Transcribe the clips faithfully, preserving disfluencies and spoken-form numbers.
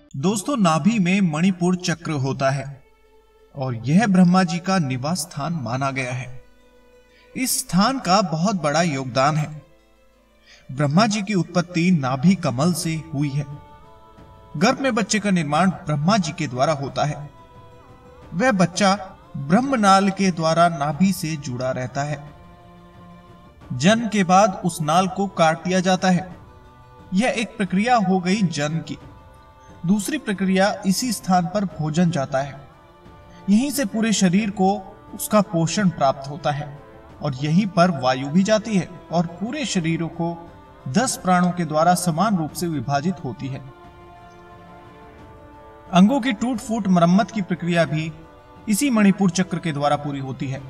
दोस्तों, नाभि में मणिपुर चक्र होता है और यह ब्रह्मा जी का निवास स्थान माना गया है। इस स्थान का बहुत बड़ा योगदान है। ब्रह्मा जी की उत्पत्ति नाभि कमल से हुई है। गर्भ में बच्चे का निर्माण ब्रह्मा जी के द्वारा होता है। वह बच्चा ब्रह्मनाल के द्वारा नाभि से जुड़ा रहता है। जन्म के बाद उस नाल को काट दिया जाता है। यह एक प्रक्रिया हो गई जन्म की। दूसरी प्रक्रिया, इसी स्थान पर भोजन जाता है। यहीं से पूरे शरीर को उसका पोषण प्राप्त होता है और यहीं पर वायु भी जाती है और पूरे शरीरों को दस प्राणों के द्वारा समान रूप से विभाजित होती है। अंगों की टूट फूट मरम्मत की प्रक्रिया भी इसी मणिपुर चक्र के द्वारा पूरी होती है।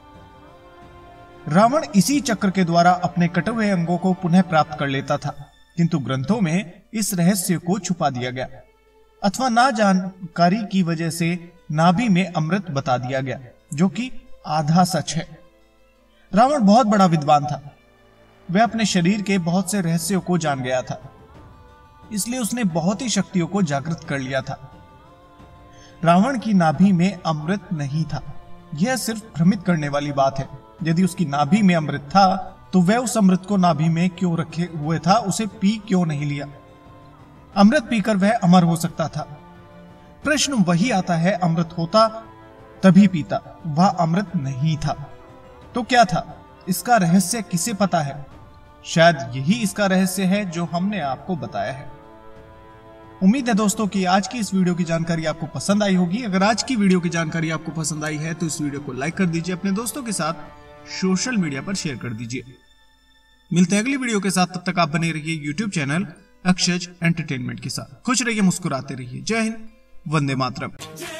रावण इसी चक्र के द्वारा अपने कटे हुए अंगों को पुनः प्राप्त कर लेता था, किंतु ग्रंथों में इस रहस्य को छुपा दिया गया अथवा ना जानकारी की वजह से नाभि में अमृत बता दिया गया, जो कि आधा सच है। रावण बहुत बड़ा विद्वान था। वह अपने शरीर के बहुत से रहस्यों को जान गया था, इसलिए उसने बहुत ही शक्तियों को जागृत कर लिया था। रावण की नाभि में अमृत नहीं था। यह सिर्फ भ्रमित करने वाली बात है। यदि उसकी नाभि में अमृत था तो वह उस अमृत को नाभि में क्यों रखे हुए था, उसे पी क्यों नहीं लिया? अमृत पीकर वह अमर हो सकता था। प्रश्न वही आता है, अमृत होता तभी पीता, वह अमृत नहीं था तो क्या था? इसका रहस्य किसे पता है? शायद यही इसका रहस्य है जो हमने आपको बताया है। उम्मीद है दोस्तों कि आज की इस वीडियो की जानकारी आपको पसंद आई होगी। अगर आज की वीडियो की जानकारी आपको पसंद आई है तो इस वीडियो को लाइक कर दीजिए, अपने दोस्तों के साथ सोशल मीडिया पर शेयर कर दीजिए। मिलते हैं अगली वीडियो के साथ, तब तक आप बने रहिए यूट्यूब चैनल अक्षज एंटरटेनमेंट के साथ। खुश रहिए, मुस्कुराते रहिए। जय हिंद, वंदे मातरम।